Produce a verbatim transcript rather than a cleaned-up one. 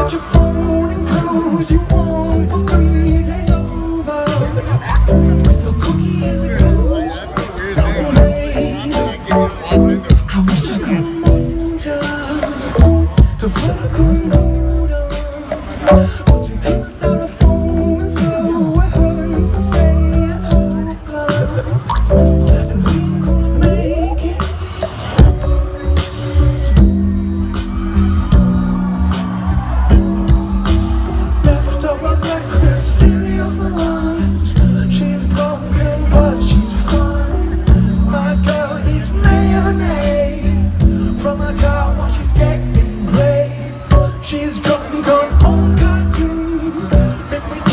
your phone and clothes you want for three days over. With a cookie as it goes. Oh hey, I wish I could hold you to what I couldn't hold on. But you take the styrofoam and so it hurts to say it's hopeless. And we ain't gonna make it. Leftover breakfast, cereal for lunch. She's broken but she's fine. My girl eats mayonnaise from her jar while she's getting blazed. She's drunk on old cartoons. Make me